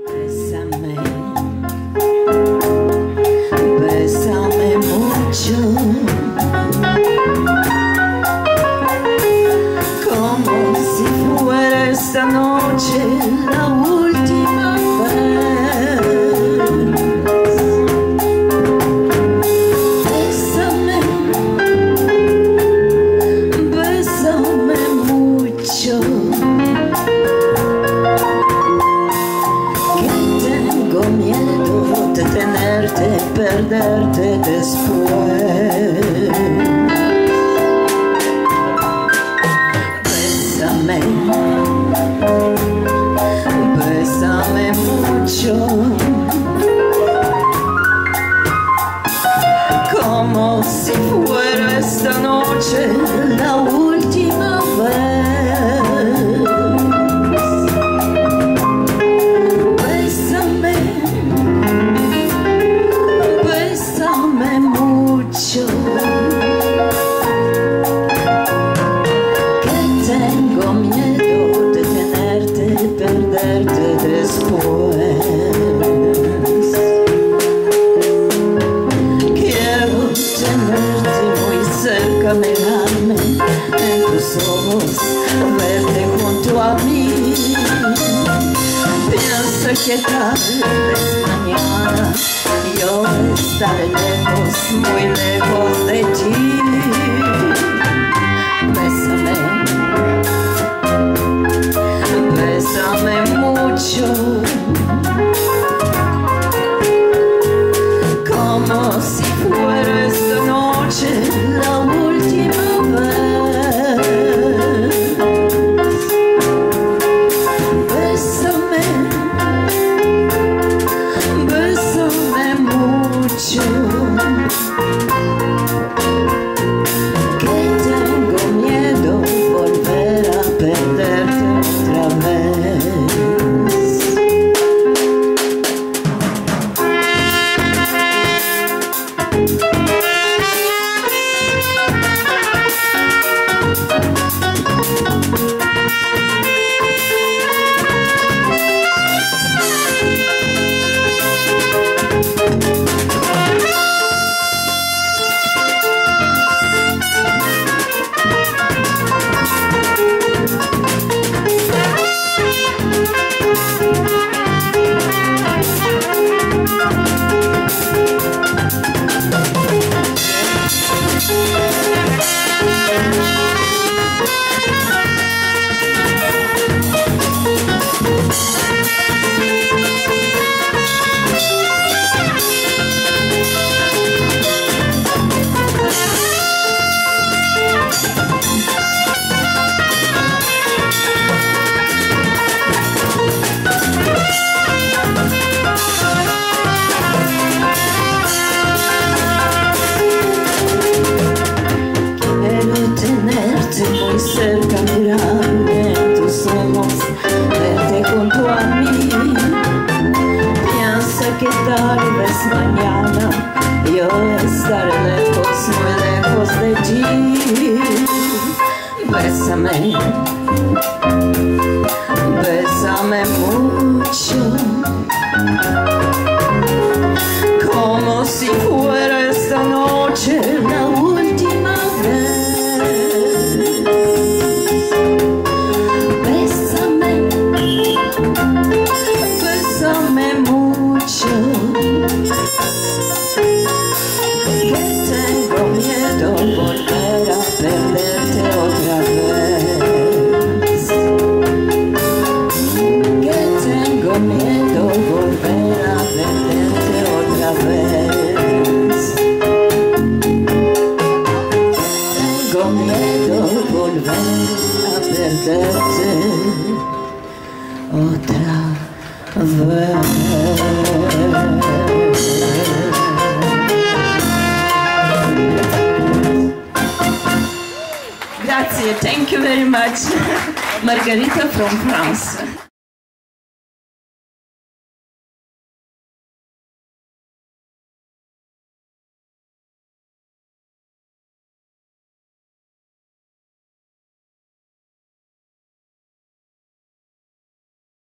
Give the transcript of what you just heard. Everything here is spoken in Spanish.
Bésame, bésame mucho, como si fuera esta noche la última vez. Bésame, bésame mucho. Tengo miedo de tenerte, perderte después. Bésame, bésame mucho, como si fuera esta noche la última vez. Tengo miedo de tenerte, perderte después. Quiero tenerte muy cerca, mirarme en tus ojos, verte junto a mí. Piensa que tal vez mañana yo estaré lejos, muy lejos de ti. Bésame, bésame mucho, como si fuera esta noche la última vez. Bésame, bésame mucho, que tengo miedo volver a perderte otra vez. Muy cerca, mirarme en tus ojos, verte junto a mí. Piensa que tal vez mañana yo estaré lejos, muy lejos de ti. Bésame, bésame mucho, como si fuera esta noche la última vez. Bésame mucho, que tengo miedo volver a perderte otra vez. Que tengo miedo volver a perderte otra vez. Tengo miedo volver a perderte otra vez. Grazie, thank you very much. Margarita from France.